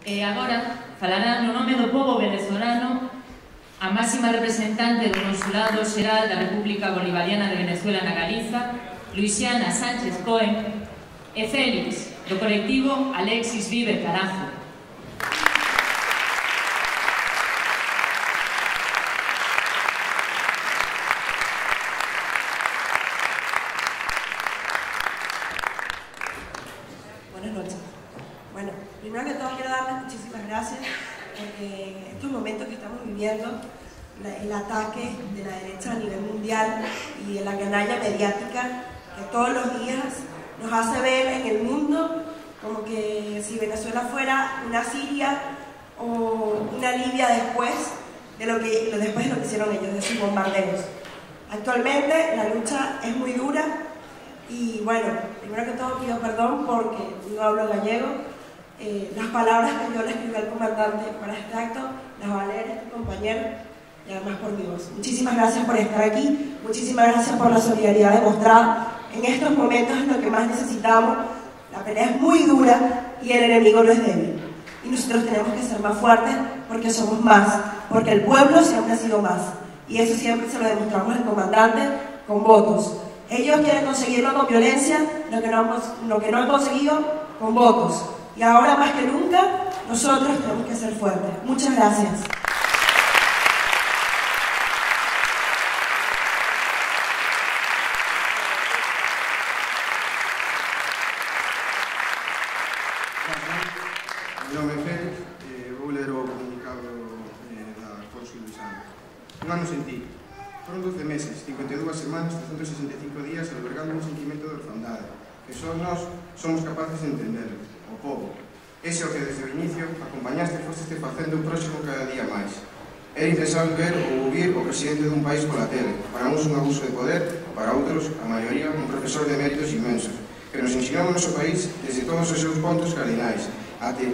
E agora falará no nome do pobo venezolano a máxima representante do Consulado Xeral da República Bolivariana de Venezuela na Galiza, Luisiana Sánchez Cohen, e Félix, do colectivo Alexis Vive Carajo. Buenas noches. Bueno, primero que todo quiero darles muchísimas gracias porque en estos momentos que estamos viviendo, el ataque de la derecha a nivel mundial y de la canalla mediática que todos los días nos hace ver en el mundo como que si Venezuela fuera una Siria o una Libia después de lo que hicieron ellos, de sus bombardeos. Actualmente la lucha es muy dura y bueno, primero que todo pido perdón porque no hablo gallego. Las palabras que yo le escribí al comandante para este acto las va a leer este compañero y además por Dios. Muchísimas gracias por estar aquí, muchísimas gracias por la solidaridad demostrada. En estos momentos es lo que más necesitamos. La pelea es muy dura y el enemigo no es débil. Y nosotros tenemos que ser más fuertes porque somos más, porque el pueblo siempre ha sido más. Y eso siempre se lo demostramos al comandante con votos. Ellos quieren conseguirlo con violencia, lo que no han conseguido con votos. Y ahora más que nunca, nosotros tenemos que ser fuertes. Muchas gracias. Mi nome é Félix e vou ler o comunicado da Cónsul Luisiana. Un ano sen ti. Foron 12 meses, 52 semanas, 365 días albergando un sentimento de orfandade que só nós somos capaces de entender, o povo. Ese o que desde o inicio acompañaste e fosteste facendo o próximo cada día máis. Era impensable ver ou ouvir o presidente dun país pola tele, para uns un abuso de poder, para outros, a maioría, un profesor de méritos inmensos, que nos ensinou o noso país desde todos os seus pontos cardinais, até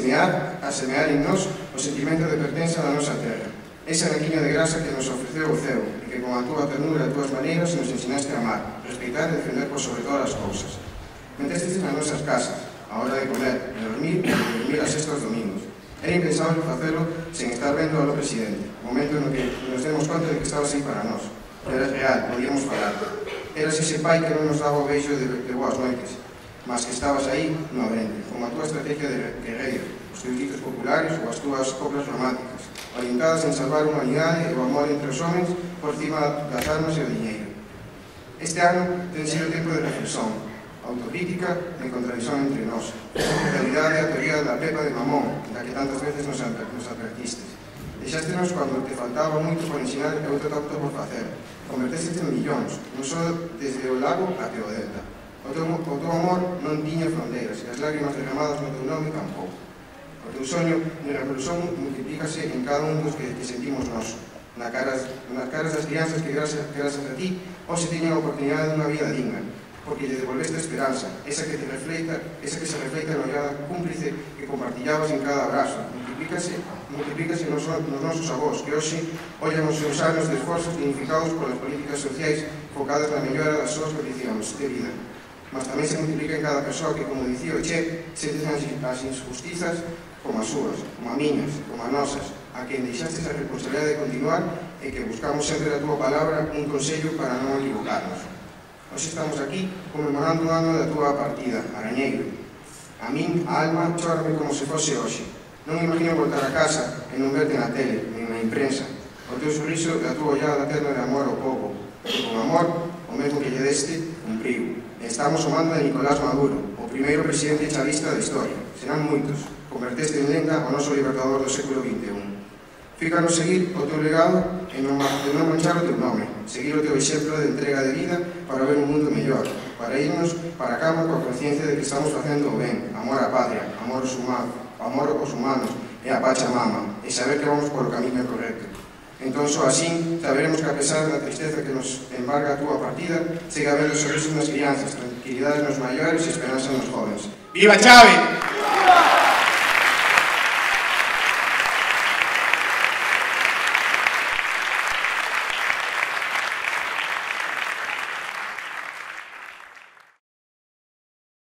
a semear en nós o sentimento de pertenza da nosa terra. Esa naquiña de grasa que nos ofreceu o ceo e que con a túa ternura e as túas maneiras nos ensinaste a amar, respeitar e defender por sobre todas as cousas. Metestes nas nosas casas, a hora de comer, de dormir e de dormir a sexta os domingos. Era impensable facelo sen estar vendo ao presidente, momento no que nos demos conta de que estabas aí para nós. Era real, podíamos falar. Eras ese pai que non nos daba o beixo de boas noites, mas que estabas aí no abrente, con a túa estrategia de guerreiro, os teus ditos populares ou as túas coplas románticas, orientadas en salvar a humanidade e o amor entre os homens por cima das armas e o diñeiro. Este ano ten sido tempo de reflexión, autocrítica e contradicción entre nós. A realidade é a teoría da pepa de mamón, da que tantas veces nos advertistes. Deixástenos cando te faltaba moito por ensinar e outro tanto por facer. Converteste en millóns, non só desde o lago até o delta. O teu amor non tiña fronteiras e as lágrimas derramadas no teu nome tampouco. O teu soño de revolución multiplícase en cada un dos que sentimos nós, nas caras das crianzas que gracias a ti hoxe teñen a oportunidade dunha vida digna, porque lle devolveste a esperanza, esa que se refleita na olhada cúmplice que compartillabas en cada abrazo. Multiplícase nos nosos avós, que hoxe ollan os seus anos de esforzos dignificados polas políticas sociais focadas na mellora das súas condicións de vida. Mas tamén se multiplica en cada persoa que, como dicía o Che, sentes as injustizas como as súas, como a miñas, como as nosas, a quen deixastes a responsabilidade de continuar e que buscamos sempre da túa palabra un consello para non equivocarnos. Hoxe estamos aquí conmemorando un ano da túa partida, Arañeiro. A min, a alma, chórame como se fose hoxe. Non imagino voltar a casa e non verte na tele, nin na imprensa. O teu sorriso e a túa ollada terna de amor ao povo. E con amor, o mesmo que lle deste, cumpriu. Estamos ao mando de Nicolás Maduro, o primeiro presidente chavista da historia. Serán moitos. Converteste en lenda o noso libertador do século XXI. Fícanos seguir o teu legado e non manchar o teu nome, seguir o teu exemplo de entrega de vida para ver un mundo mellor, para irnos para a cama coa conciencia de que estamos facendo o ben, amor á patria, amor aos humanos e a Pachamama, e saber que vamos polo camiño correcto. Entón, só así, saberemos que a pesar da tristeza que nos embarga a túa partida, siga habendo sorrisos nas crianzas, tranquilidades nos maiores e esperanza nos jóvenes. Viva Chávez!